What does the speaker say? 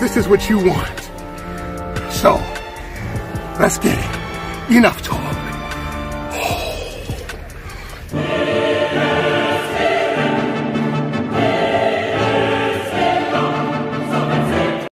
this is what you want. So, let's get it. Enough talk.